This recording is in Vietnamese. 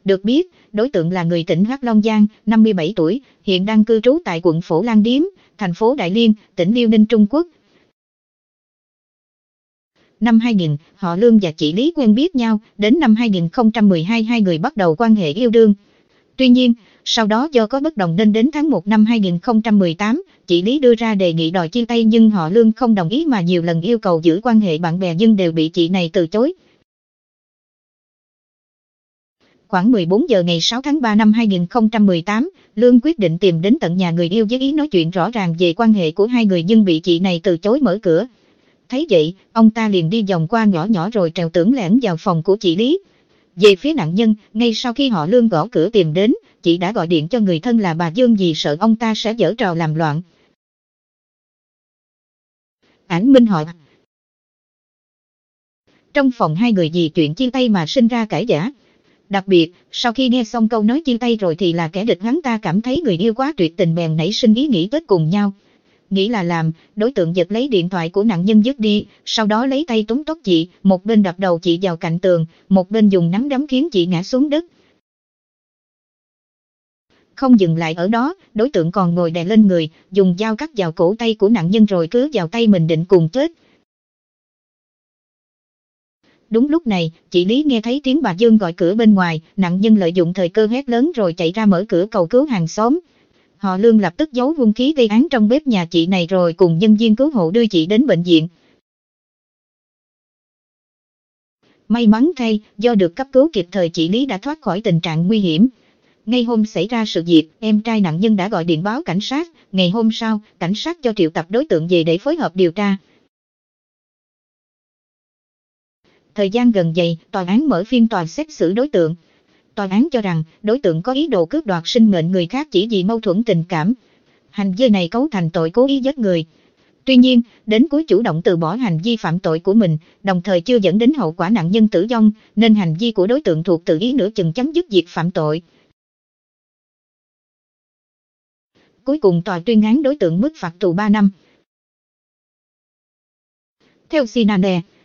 Được biết, đối tượng là người tỉnh Hắc Long Giang, 57 tuổi, hiện đang cư trú tại quận Phổ Lang Điếm, thành phố Đại Liên, tỉnh Liêu Ninh, Trung Quốc. Năm 2000, họ Lương và chị Lý quen biết nhau, đến năm 2012 hai người bắt đầu quan hệ yêu đương. Tuy nhiên, sau đó do có bất đồng nên đến tháng 1 năm 2018, chị Lý đưa ra đề nghị đòi chia tay nhưng họ Lương không đồng ý mà nhiều lần yêu cầu giữ quan hệ bạn bè nhưng đều bị chị này từ chối. Khoảng 14 giờ ngày 6 tháng 3 năm 2018, Lương quyết định tìm đến tận nhà người yêu với ý nói chuyện rõ ràng về quan hệ của hai người nhưng bị chị này từ chối mở cửa. Thấy vậy, ông ta liền đi vòng qua ngõ nhỏ rồi trèo tường lẻn vào phòng của chị Lý. Về phía nạn nhân, ngay sau khi họ Lương gõ cửa tìm đến, chị đã gọi điện cho người thân là bà Dương vì sợ ông ta sẽ giở trò làm loạn. Ảnh minh họa. Trong phòng hai người vì chuyện chia tay mà sinh ra cãi vã. Đặc biệt, sau khi nghe xong câu nói chia tay rồi thì là kẻ địch hắn ta cảm thấy người yêu quá tuyệt tình bèn nảy sinh ý nghĩ kết cùng nhau. Nghĩ là làm, đối tượng giật lấy điện thoại của nạn nhân vứt đi, sau đó lấy tay túm tóc chị, một bên đập đầu chị vào cạnh tường, một bên dùng nắm đấm khiến chị ngã xuống đất. Không dừng lại ở đó, đối tượng còn ngồi đè lên người, dùng dao cắt vào cổ tay của nạn nhân rồi cứa vào tay mình định cùng chết. Đúng lúc này, chị Lý nghe thấy tiếng bà Dương gọi cửa bên ngoài, nạn nhân lợi dụng thời cơ hét lớn rồi chạy ra mở cửa cầu cứu hàng xóm. Họ Lương lập tức giấu hung khí gây án trong bếp nhà chị này rồi cùng nhân viên cứu hộ đưa chị đến bệnh viện. May mắn thay, do được cấp cứu kịp thời chị Lý đã thoát khỏi tình trạng nguy hiểm. Ngay hôm xảy ra sự việc, em trai nạn nhân đã gọi điện báo cảnh sát, ngày hôm sau, cảnh sát cho triệu tập đối tượng về để phối hợp điều tra. Thời gian gần đây, tòa án mở phiên tòa xét xử đối tượng. Tòa án cho rằng, đối tượng có ý đồ cướp đoạt sinh mệnh người khác chỉ vì mâu thuẫn tình cảm. Hành vi này cấu thành tội cố ý giết người. Tuy nhiên, đến cuối chủ động từ bỏ hành vi phạm tội của mình, đồng thời chưa dẫn đến hậu quả nạn nhân tử vong, nên hành vi của đối tượng thuộc tự ý nửa chừng chấm dứt việc phạm tội. Cuối cùng tòa tuyên án đối tượng mức phạt tù 3 năm. Theo CNN